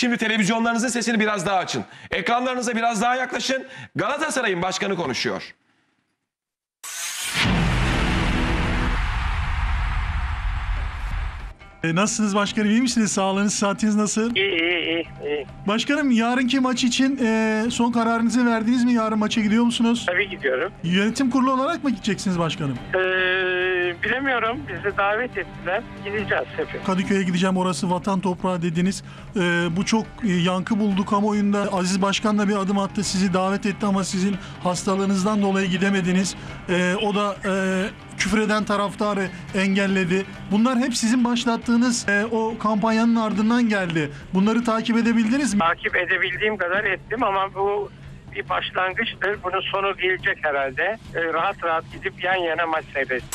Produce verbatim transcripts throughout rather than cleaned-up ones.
Şimdi televizyonlarınızın sesini biraz daha açın. Ekranlarınıza biraz daha yaklaşın. Galatasaray'ın başkanı konuşuyor. E, nasılsınız başkanım? İyi misiniz? Sağlığınız, saatiniz nasıl? İyi iyi iyi. iyi. Başkanım, yarınki maç için e, son kararınızı verdiniz mi? Yarın maça gidiyor musunuz? Tabii gidiyorum. Yönetim kurulu olarak mı gideceksiniz başkanım? Ee, bilemiyorum. Bizi davet ettiler. Gideceğiz hepimiz. Kadıköy'e gideceğim, orası vatan toprağı dediniz. E, bu çok e, yankı buldu kamuoyunda. Aziz Başkan da bir adım attı, sizi davet etti ama sizin hastalığınızdan dolayı gidemediniz. E, o da e, küfreden taraftarı engelledi. Bunlar hep sizin başlattığınız e, o kampanyanın ardından geldi. Bunları takip edebildiniz mi? Takip edebildiğim kadar ettim ama bu bir başlangıçtır. Bunun sonu gelecek herhalde. Ee, rahat rahat gidip yan yana maç seyredeceğiz.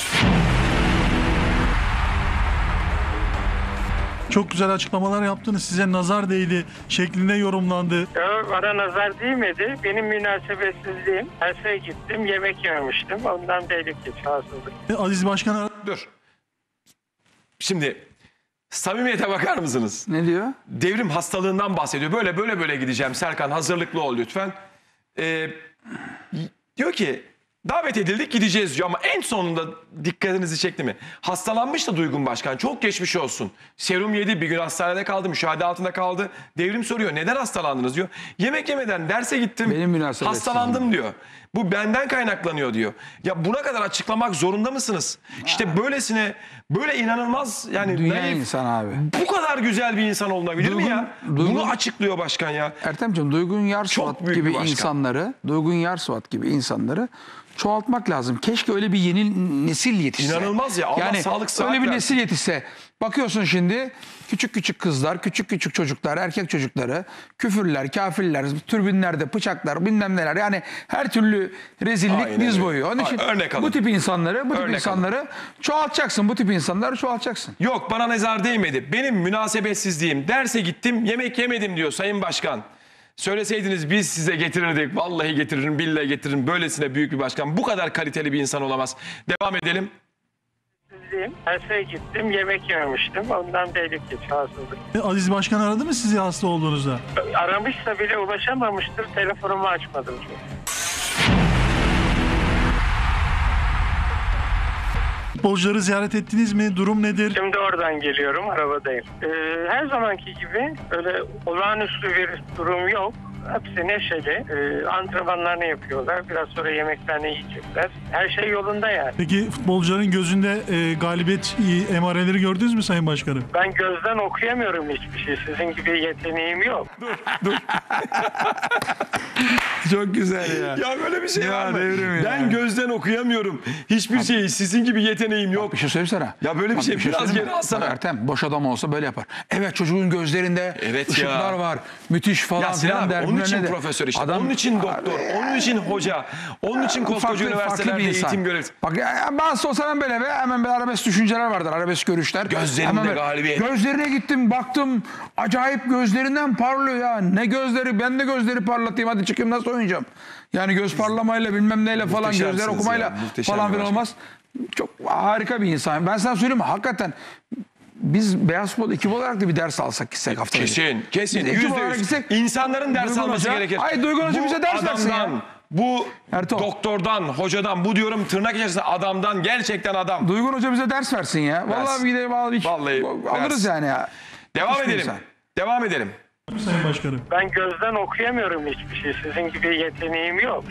Çok güzel açıklamalar yaptınız. Size nazar değdi şeklinde yorumlandı. Ee, bana nazar değmedi. Benim münasebetsizliğim. Derse gittim. Yemek yememiştim. Ondan beylik geçti. Rahatsızlık. E, Aziz Başkan... Dur. Şimdi samimiyete bakar mısınız? Ne diyor? Devrim hastalığından bahsediyor. Böyle böyle böyle gideceğim. Serkan hazırlıklı ol lütfen. Ee, diyor ki davet edildik gideceğiz diyor ama en sonunda dikkatinizi çekti mi? Hastalanmış da Duygun Başkan. Çok geçmiş olsun. Serum yedi, bir gün hastanede kaldı, müşahede altında kaldı. Devrim soruyor neden hastalandınız diyor. Yemek yemeden derse gittim. Benim münasebetsizliğim. Hastalandım diyor. Bu benden kaynaklanıyor diyor. Ya buna kadar açıklamak zorunda mısınız? İşte böylesine böyle inanılmaz yani Dünya naif, insan abi. bu kadar güzel bir insan olunabilir Duygun, mi ya? Duygun, Bunu açıklıyor başkan ya. Ertemciğim, Duygun Yarsvat Çok büyük gibi bir başkan. insanları, Duygun Yarsvat gibi insanları çoğaltmak lazım. Keşke öyle bir yeni nesil yetişse. İnanılmaz ya. Allah yani sağlık sıhhat öyle bir versin. nesil yetişse. Bakıyorsun şimdi küçük küçük kızlar, küçük küçük çocuklar, erkek çocukları, küfürler, kafirler, türbinlerde bıçaklar, bilmem neler. Yani her türlü rezillik Aynen diz öyle. boyu. Onun için Örnek alın. bu tip insanları, bu tip Örnek insanları çoğaltacaksın. Bu tip insanları çoğaltacaksın. Yok bana nazar değmedi. Benim münasebetsizliğim. Derse gittim yemek yemedim diyor Sayın Başkan. Söyleseydiniz biz size getirirdik. Vallahi getiririm, billahi getiririm. Böylesine büyük bir başkan. Bu kadar kaliteli bir insan olamaz. Devam edelim. Derse gittim. Yemek yememiştim. Ondan beylik geçti. Rahatsızlık. E, Aziz Başkan aradı mı sizi hasta olduğunuzda? Aramışsa bile ulaşamamıştır. Telefonumu açmadım çünkü. Futbolcuları ziyaret ettiniz mi? Durum nedir? Şimdi oradan geliyorum, arabadayım. Ee, her zamanki gibi öyle olağanüstü bir durum yok. Hepsi neşeli. Ee, antrenmanlarını yapıyorlar. Biraz sonra yemeklerini yiyecekler. Her şey yolunda yani. Peki futbolcuların gözünde e, galibiyet e, emareleri gördünüz mü Sayın Başkanım? Ben gözden okuyamıyorum hiçbir şey. Sizin gibi yeteneğim yok. Çok güzel ya. Ya böyle bir şey Ya var mı? devrim ya. Ben gözden okuyamıyorum. Hiçbir şeyi sizin gibi yeteneğim yok. Bir şey söylesene. Ya böyle bir Bak, şey biraz söyleyeyim geri mi? alsana. Bak Ertem, boş adam olsa böyle yapar. Evet, çocuğun gözlerinde Evet ya. ışıklar var. Müthiş falan Ya Sinan filan abi der. onun için Ne de. profesör işte. Adam- onun için doktor. Onun için hoca. Onun için koskoca Farklı- farklı üniversitelerde bir insan. eğitim görevlisi. Bak ya, bazı olsa ben böyle be, hemen bir arabesk düşünceler vardır, arabesk görüşler. Gözlerinde Hemen böyle, galibiyet. Gözlerine gittim, baktım, acayip gözlerinden parlıyor ya. Ne gözleri, ben de gözleri parlatayım, hadi çıkayım nasıl oynayacağım? Yani göz parlamayla bilmem neyle falan, gözler Muhteşemsiniz okumayla ya, muhteşem falan bir filan başkan. olmaz. Çok harika bir insan. Ben sana söyleyeyim mi? Hakikaten biz Beyaz Futbol ekibi olarak da bir ders alsak gitsek haftada. Kesin, kesin. Biz ekip Yüzde olarak yüz. gitsek, İnsanların ders Duygun alması Hoca- gerekir. Ay, Duygun Hoca Bu bize ders versin ya. adamdan, bu Ertuğ. doktordan, hocadan, bu diyorum tırnak içerisinde adamdan, gerçekten adam. Duygun Hoca bize ders versin ya. Vallahi bir gidelim alalım. Vallahi alırız versin. yani ya. Devam Hiçbir edelim. insan. Devam edelim. Sayın Başkanım. Ben gözden okuyamıyorum hiçbir şey. Sizin gibi yeteneğim yok.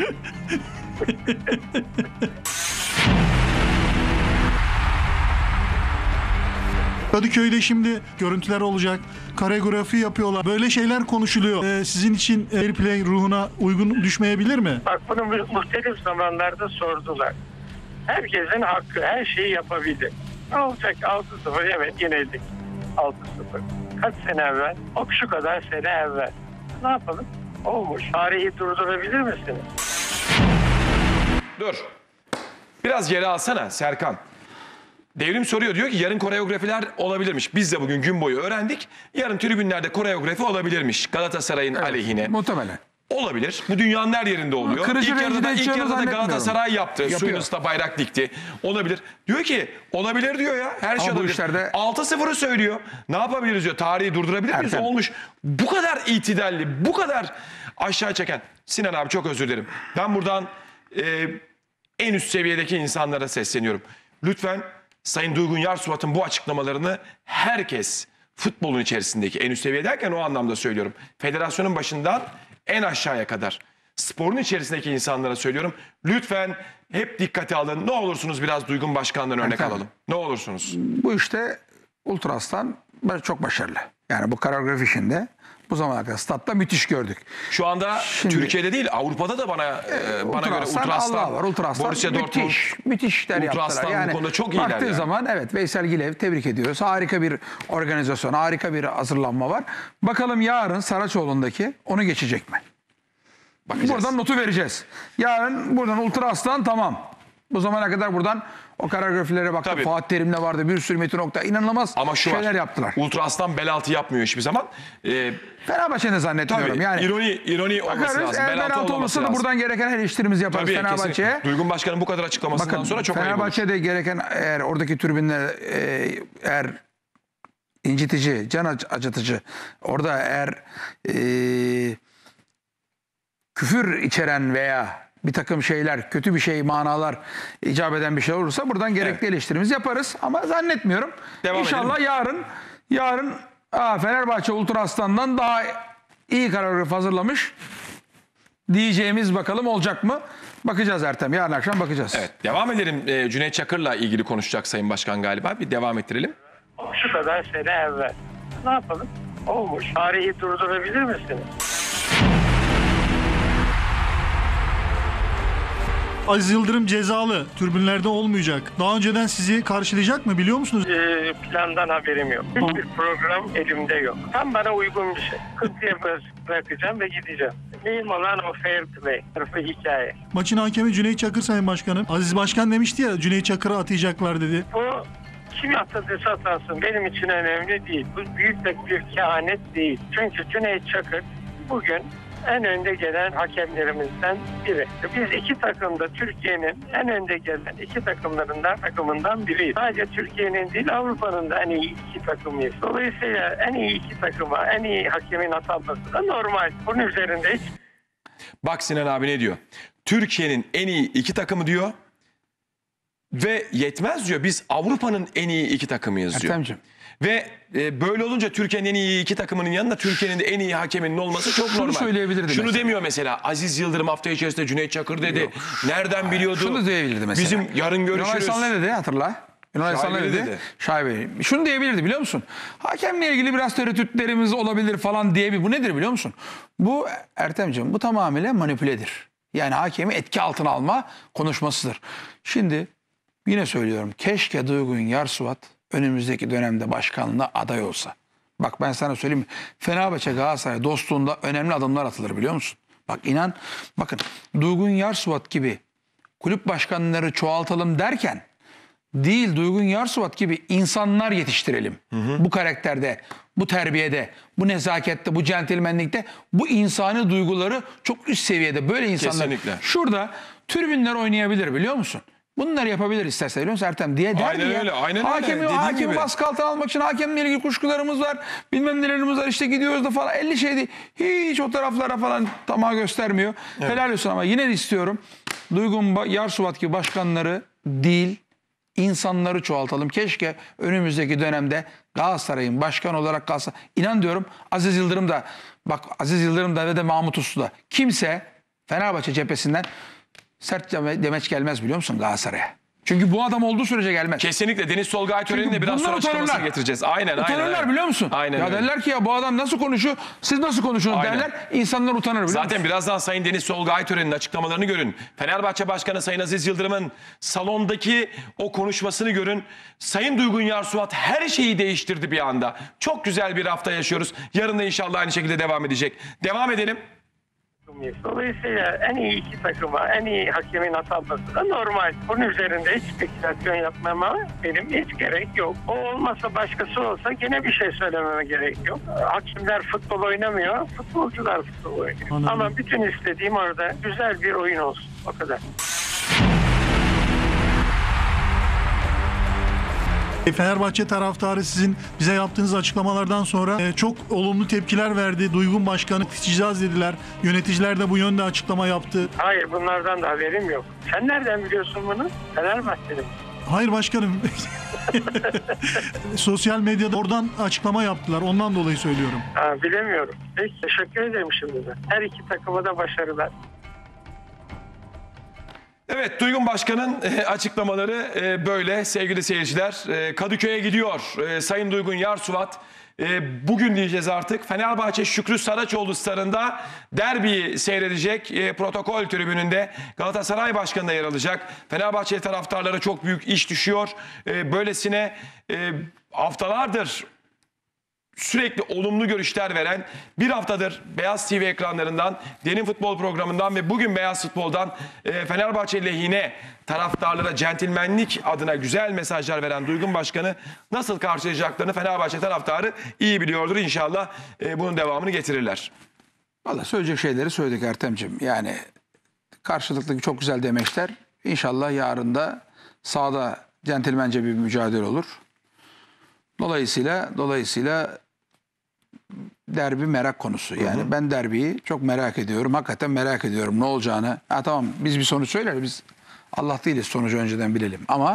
Kadıköy'de şimdi görüntüler olacak. Koreografi yapıyorlar. Böyle şeyler konuşuluyor. Ee, sizin için Airplay ruhuna uygun düşmeyebilir mi? Bak bunu mu- muhtelif zamanlarda sordular. Herkesin hakkı, her şeyi yapabilir. Ne olacak? altı sıfır evet yenildik. altı sıfır. Kaç sene evvel? O şu kadar sene evvel. Ne yapalım? Olmuş. Tarihi durdurabilir misiniz? Dur. Biraz geri alsana Serkan. Devrim soruyor, diyor ki yarın koreografiler olabilirmiş. Biz de bugün gün boyu öğrendik. Yarın tribünlerde koreografi olabilirmiş Galatasaray'ın Evet, aleyhine. muhtemelen. Olabilir. Bu dünyanın her yerinde oluyor. Kırıcı ilk yarıda, rencide ilk edeceğini yarıda da zannetmiyorum. Galatasaray yaptı. Yapıyor. Suyun üstüne bayrak dikti. Olabilir. Diyor ki olabilir diyor ya. Her şey Ama bu olabilir. işlerde- altı sıfırı söylüyor. Ne yapabiliriz diyor. Tarihi durdurabilir miyiz? Ertem. Olmuş. Bu kadar itidalli, bu kadar aşağı çeken. Sinan abi çok özür dilerim. Ben buradan e, en üst seviyedeki insanlara sesleniyorum. Lütfen Sayın Duygun Yarsuvat'ın bu açıklamalarını herkes, futbolun içerisindeki en üst seviye derken o anlamda söylüyorum. Federasyonun başından en aşağıya kadar sporun içerisindeki insanlara söylüyorum. Lütfen hep dikkate alın. Ne olursunuz biraz Duygun Başkan'dan örnek Ertem. alalım. Ne olursunuz. Bu işte Ultra Aslan çok başarılı. Yani bu koreografi işinde bu zamana kadar statta müthiş gördük. Şu anda Şimdi- Türkiye'de değil Avrupa'da da bana e, bana göre Ultra Allah Aslan, var. Ultra Aslan Borussia Dortmund, müthiş, müthiş işler Ultra yaptılar. Aslan bu yani konuda çok iyiler baktığı yani. zaman evet Veysel Gilev tebrik ediyoruz. Harika bir organizasyon, harika bir hazırlanma var. Bakalım yarın Saraçoğlu'ndaki onu geçecek mi? bakacağız. Buradan notu vereceğiz. Yarın buradan Ultra Aslan tamam. Bu zamana kadar buradan o koreografilere baktık. Tabii. Fatih Terim'le vardı. Bir sürü Metin Oktay. İnanılmaz Ama şu şeyler var. yaptılar. Ultra Aslan bel altı yapmıyor hiçbir zaman. Ee, Fenerbahçe'de zannetmiyorum. tabii yani ironi ironi olması bakarız. lazım. Eğer Bel altı penaltı olmaması olursa da lazım. buradan gereken her eleştirimizi yaparız Tabii, Fenerbahçe'ye. kesinlikle. Duygun Başkan'ın bu kadar açıklamasından Bakın sonra çok ayıp olur. Fenerbahçe'de gereken eğer oradaki tribünler e, eğer incitici, can ac- acıtıcı orada eğer e, küfür içeren veya bir takım şeyler, kötü bir şey, manalar icap eden bir şey olursa buradan gerekli Evet. eleştirimizi yaparız. Ama zannetmiyorum. Devam İnşallah edelim. yarın yarın aa, Fenerbahçe Ultra Aslan'dan daha iyi koreografi hazırlamış diyeceğimiz bakalım olacak mı? Bakacağız Ertem. Yarın akşam bakacağız. Evet, devam edelim. Ee, Cüneyt Çakır'la ilgili konuşacak Sayın Başkan galiba. Bir devam ettirelim. Şu kadar sene evvel. Ne yapalım? Olmuş. Tarihi durdurabilir misiniz? Aziz Yıldırım cezalı. Tribünlerde olmayacak. Daha önceden sizi karşılayacak mı biliyor musunuz? Ee, plandan haberim yok. Hiçbir program elimde yok. Tam bana uygun bir şey. Kırkıya bırakacağım ve gideceğim. Mühim olan o fair play. Tarafı hikaye. Maçın hakemi Cüneyt Çakır Sayın Başkanım. Aziz Başkan demişti ya Cüneyt Çakır'ı atayacaklar dedi. Bu kim atadıysa atansın benim için önemli değil. Bu büyük de bir kehanet değil. Çünkü Cüneyt Çakır bugün en önde gelen hakemlerimizden biri. Biz iki takımda Türkiye'nin en önde gelen iki takımlarından takımından biriyiz. Sadece Türkiye'nin değil Avrupa'nın da en iyi iki takımıyız. Dolayısıyla en iyi iki takıma en iyi hakemin atanması da normal. Bunun üzerinde hiç Bak Sinan abi ne diyor? Türkiye'nin en iyi iki takımı diyor. Ve yetmez diyor. Biz Avrupa'nın en iyi iki takımıyız diyor. Ertemciğim. Ve e, böyle olunca Türkiye'nin en iyi iki takımının yanında Türkiye'nin de en iyi hakeminin olması çok Şunu normal. söyleyebilirdi Şunu mesela. demiyor mesela. Aziz Yıldırım hafta içerisinde Cüneyt Çakır dedi. Nereden biliyordu? Şunu diyebilirdi mesela. Bizim yarın görüşürüz. Yunanistan ne dedi hatırla? Yunanistan ne Şaibeli dedi? dedi. Şaibeli. Şunu diyebilirdi biliyor musun? Hakemle ilgili biraz tereddütlerimiz olabilir falan diye bir. Bu nedir biliyor musun? Bu Ertemciğim bu tamamıyla manipüledir. Yani hakemi etki altına alma konuşmasıdır. Şimdi yine söylüyorum. Keşke Duygun Yarsuvat önümüzdeki dönemde başkanlığa aday olsa. Bak ben sana söyleyeyim mi? Fenerbahçe Galatasaray dostluğunda önemli adımlar atılır biliyor musun? Bak inan bakın Duygun Yarsuvat gibi kulüp başkanları çoğaltalım derken değil Duygun Yarsuvat gibi insanlar yetiştirelim. Bu karakterde, bu terbiyede, bu nezakette, bu centilmenlikte, bu insani duyguları çok üst seviyede böyle insanlar. Kesinlikle. Şurada tribünler oynayabilir biliyor musun? Bunları yapabilir isterse biliyor musun Ertem diye der Aynen ya. öyle, aynen öyle. Hakemi, Dediğin hakemi gibi. baskı altına almak için hakemle ilgili kuşkularımız var. Bilmem nelerimiz var işte gidiyoruz da falan. elli şey değil. Hiç o taraflara falan tamah göstermiyor. Helal olsun ama yine de istiyorum. Duygun Ba- Yarsuvat gibi başkanları değil insanları çoğaltalım. Keşke önümüzdeki dönemde Galatasaray'ın başkan olarak kalsa. İnan diyorum Aziz Yıldırım da bak Aziz Yıldırım da ve de Mahmut Uslu da kimse Fenerbahçe cephesinden sert deme- demeç gelmez biliyor musun Galatasaray'a? Çünkü bu adam olduğu sürece gelmez. Kesinlikle Deniz Solgay töreninde Çünkü biraz bunlar sonra açıklamasını utanırlar. getireceğiz. Aynen aynen. Utanırlar aynen. biliyor musun? Aynen ya öyle. derler ki ya bu adam nasıl konuşuyor? Siz nasıl konuşuyorsunuz Aynen. derler. İnsanlar utanır biliyor Zaten musun? birazdan Sayın Deniz Solgay töreninin açıklamalarını görün. Fenerbahçe Başkanı Sayın Aziz Yıldırım'ın salondaki o konuşmasını görün. Sayın Duygun Yarsuvat her şeyi değiştirdi bir anda. Çok güzel bir hafta yaşıyoruz. Yarın da inşallah aynı şekilde devam edecek. Devam edelim. takımıyız. Dolayısıyla en iyi iki takıma, en iyi hakemin atanması da normal. Bunun üzerinde hiç spekülasyon yapmama benim hiç gerek yok. O olmasa başkası olsa gene bir şey söylememe gerek yok. Hakimler futbol oynamıyor, futbolcular futbol oynuyor. Anladım. Ama bütün istediğim orada güzel bir oyun olsun. O kadar. Fenerbahçe taraftarı sizin bize yaptığınız açıklamalardan sonra e, çok olumlu tepkiler verdi. Duygun Başkanı yöneteceğiz dediler. Yöneticiler de bu yönde açıklama yaptı. Hayır, bunlardan da haberim yok. Sen nereden biliyorsun bunu? Fenerbahçeli mi? Hayır başkanım. Sosyal medyada oradan açıklama yaptılar. Ondan dolayı söylüyorum. Ha, bilemiyorum. Peki, teşekkür ederim şimdiden. Her iki takıma da başarılar. Evet, Duygun Başkan'ın e, açıklamaları e, böyle sevgili seyirciler. E, Kadıköy'e gidiyor e, Sayın Duygun Yarsuvat. E, bugün diyeceğiz artık. Fenerbahçe Şükrü Saraçoğlu stadında derbiyi seyredecek. E, protokol tribününde Galatasaray Başkanı da yer alacak. Fenerbahçe taraftarlara çok büyük iş düşüyor. E, böylesine e, haftalardır sürekli olumlu görüşler veren, bir haftadır Beyaz T V ekranlarından, Derin Futbol programından ve bugün Beyaz Futbol'dan e, Fenerbahçe lehine taraftarlara centilmenlik adına güzel mesajlar veren Duygun Başkanı nasıl karşılayacaklarını Fenerbahçe taraftarı iyi biliyordur. İnşallah e, bunun devamını getirirler. Valla söyleyecek şeyleri söyledik Ertem'ciğim. Yani karşılıklı çok güzel demeçler. İnşallah yarın da sahada centilmence bir mücadele olur. Dolayısıyla dolayısıyla derbi merak konusu. Yani hı hı. Ben derbiyi çok merak ediyorum. Hakikaten merak ediyorum ne olacağını. Ha tamam, biz bir sonuç söyleriz. Biz Allah değiliz, sonucu önceden bilelim. Ama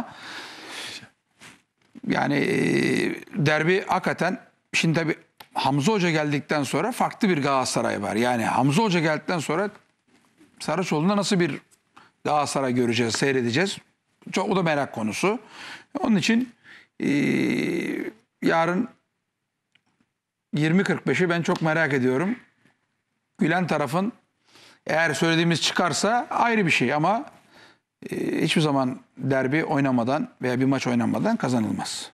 yani e, derbi hakikaten şimdi tabii Hamza Hoca geldikten sonra farklı bir Galatasaray var. Yani Hamza Hoca geldikten sonra Saraçoğlu'nda nasıl bir Galatasaray göreceğiz, seyredeceğiz. Çok, o da merak konusu. Onun için e, yarın yirmi kırk beşi ben çok merak ediyorum. Gülen tarafın eğer söylediğimiz çıkarsa ayrı bir şey ama e, hiçbir zaman derbi oynamadan veya bir maç oynamadan kazanılmaz.